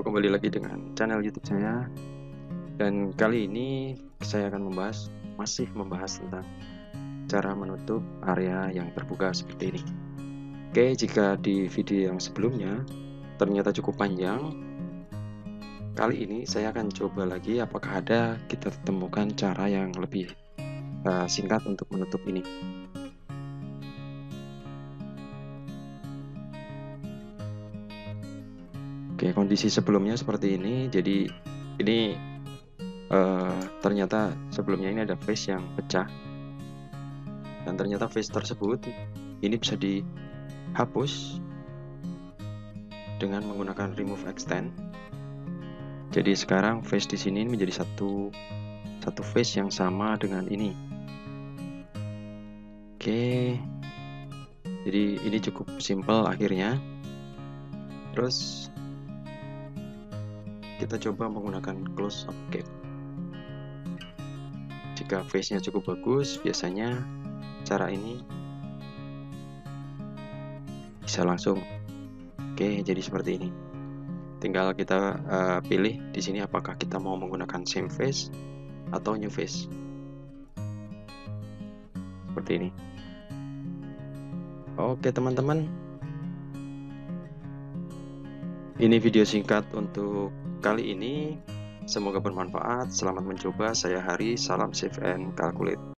kembali lagi dengan channel YouTube saya. Dan kali ini saya akan masih membahas tentang cara menutup area yang terbuka seperti ini. Oke, jika di video yang sebelumnya ternyata cukup panjang, kali ini saya akan coba lagi apakah ada kita temukan cara yang lebih singkat untuk menutup ini. Oke, kondisi sebelumnya seperti ini. Jadi ini ternyata sebelumnya ini ada face yang pecah, dan ternyata face tersebut ini bisa dihapus dengan menggunakan remove extend. Jadi sekarang face di sini menjadi satu face yang sama dengan ini. Oke, jadi ini cukup simple akhirnya. Terus kita coba menggunakan close up cap. Jika face-nya cukup bagus, biasanya cara ini bisa langsung. Oke, jadi seperti ini. Tinggal kita pilih di sini apakah kita mau menggunakan same face atau new face. Seperti ini. Oke teman-teman, ini video singkat untuk kali ini. Semoga bermanfaat. Selamat mencoba. Saya Hari. Salam save and calculate.